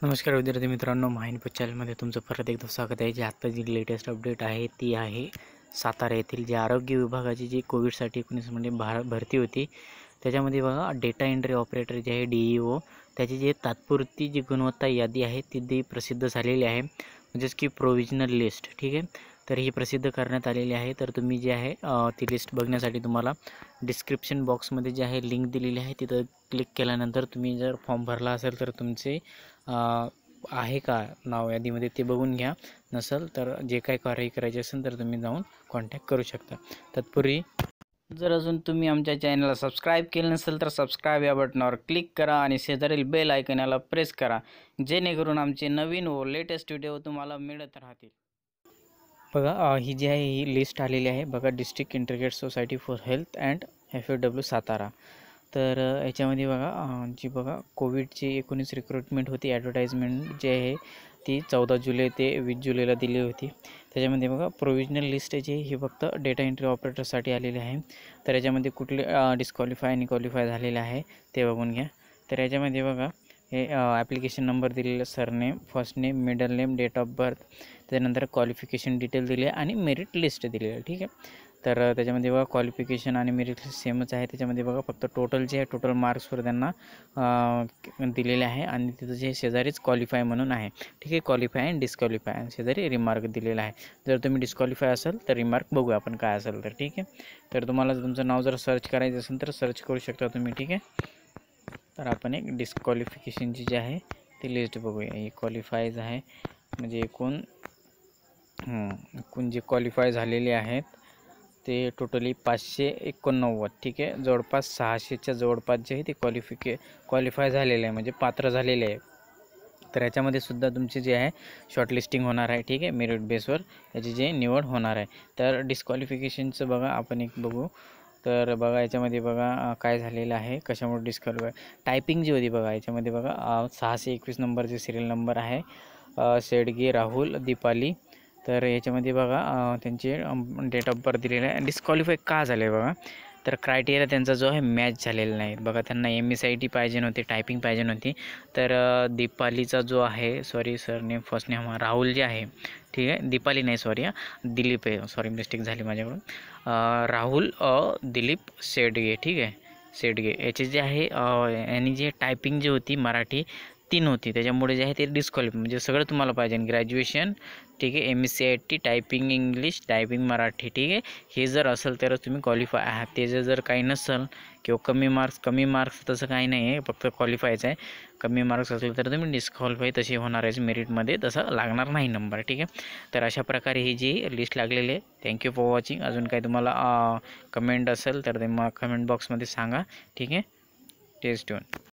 नमस्कार विद्यार्थी मित्रांनो, माहिती चॅनलमध्ये तुमचं परत एकदा स्वागत आहे। जी आत्ता जी लेटेस्ट अपडेट आहे ती आहे सातारा येथील जे आरोग्य विभागाची जी कोविडसाठी 19 मध्ये भरती होती, त्याच्यामध्ये बघा डेटा एंट्री ऑपरेटर जे आहे DEO त्याची जी तात्पुरती जी गुणवत्ता यादी आहे ती प्रसिद्ध झालेली आहे, म्हणजेच की प्रोव्हिजनल लिस्ट। ठीक आहे, तर ही प्रसिद्ध करण्यात आलेली आहे। तर तुम्ही जे आहे ती लिस्ट बघण्यासाठी तुम्हाला डिस्क्रिप्शन बॉक्समध्ये जे आहे लिंक दिलेली आहे, तिथं क्लिक केल्यानंतर तुम्ही जर फॉर्म भरला असेल तर तुमचे आहे का नाव यादीमध्ये ते बघून घ्या। नसेल तर जे काही कार्यवाही करायची असेल तर तुम्ही जाऊन कॉन्टॅक्ट करू शकता। तत्पूर्वी जर अजून तुम्ही आमच्या चॅनलला सबस्क्राईब केलं नसेल तर सबस्क्राईब या बटनावर क्लिक करा आणि शेजारील बेल आयकॉनला प्रेस करा, जेणेकरून आमचे नवीन व लेटेस्ट व्हिडिओ तुम्हाला मिळत राहतील। बघा ही जी आहे ही लिस्ट आलेली आहे बघा, district integrated society for health and FAW Satara. तर याच्यामध्ये बघा जी बघा कोविडची 19 रिक्रुटमेंट होती, ॲडव्हर्टाइजमेंट जी आहे ती 14 जुलै ते 20 जुलैला दिली होती। त्याच्यामध्ये बघा प्रोव्हिजनल लिस्ट जी ही फक्त डेटा एंट्री ऑपरेटरसाठी आलेली आहे। तर याच्यामध्ये कुठले डिस्क्वालिफाय आणि क्वालिफाय झालेले आहे ते बघून घ्या। तर याच्यामध्ये बघा हे ॲप्लिकेशन नंबर दिलेला, surname, first name, middle name, date of birth, त्यानंतर क्वालिफिकेशन डिटेल दिले आणि मेरिट लिस्ट दिली आहे। ठीक आहे, तर त्याच्यामध्ये बघा क्वालिफिकेशन आणि मेरिट लिस्ट सेमच आहे। त्याच्यामध्ये बघा फक्त टोटल जे आहे टोटल मार्क्सवर त्यांना दिलेले आहे आणि तिथं जे शेजारीच क्वालिफाय म्हणून आहे। ठीक आहे, क्वालिफाय आणि डिस्क्वालिफाय शेजारी रिमार्क दिलेला आहे। जर तुम्ही डिस्क्वालिफाय असेल तर रिमार्क बघूया आपण काय असेल तर। ठीक आहे, तर तुम्हाला तुमचं नाव जर सर्च करायचं असेल तर सर्च करू शकता तुम्ही। ठीक आहे, तर आपण एक डिस्क्वालिफिकेशनची जी आहे ती लिस्ट बघूया। ही क्वालिफायज आहे, म्हणजे एकूण जे क्वालिफाय झालेले आहेत ते टोटली 589। ठीक आहे, जवळपास 600च्या जवळपास जे आहे ते क्वालिफाय झालेले आहे, म्हणजे पात्र झालेले आहे। तर याच्यामध्ये सुद्धा तुमचे जे आहे शॉर्टलिस्टिंग होणार आहे। ठीक आहे, मेरिट बेसवर याची जे निवड होणार आहे। तर डिस्क्वालिफिकेशनचं बघा आपण एक बघू। तर बघा याच्यामध्ये बघा काय झालेलं आहे, कशामुळे डिस्क्वालिफाय टायपिंग जी होती बघा याच्यामध्ये बघा 621 नंबरचे सिरियल नंबर आहे, शेडगे राहुल दीपाली। तर याच्यामध्ये बघा त्यांचे डेट ऑफ बर्थ दिलेला आहे। डिस्क्वालिफाय का झाले बघा, तर क्रायटेरिया त्यांचा जो आहे मॅच झालेला नाही बघा। त्यांना MSIT पाहिजे नव्हती, टायपिंग पाहिजे नव्हती। तर दीपालीचा जो आहे, sorry surname first name Rahul जे आहे, ठीक आहे, दीपाली नाही सॉरी दिलीप आहे, सॉरी मिस्टेक झाली माझ्याकडून, राहुल दिलीप शेडगे। ठीक आहे, शेडगे याचे जे आहे आणि जे टायपिंग जी होती मराठी 3 होती, त्याच्यामुळे जे आहे ते डिस्क्वालिफाय, म्हणजे सगळं तुम्हाला पाहिजे ग्रॅज्युएशन। ठीक आहे, MSCIT, typing English, typing Marathi. ठीक आहे, हे जर असेल तरच तुम्ही क्वालिफाय आहात। ते जर काही नसेल किंवा कमी मार्क्स तसं काही नाही आहे, फक्त क्वालिफायचं आहे। कमी मार्क्स असले तर तुम्ही डिस्क्वालिफाय तशी होणार आहे, मेरिटमध्ये तसं लागणार नाही नंबर। ठीक आहे, तर अशा प्रकारे ही जी लिस्ट लागलेली आहे। Thank you for watching. अजून काही तुम्हाला कमेंट असेल तर ते मग कमेंट बॉक्समध्ये सांगा। ठीक आहे, टेस्ट 1।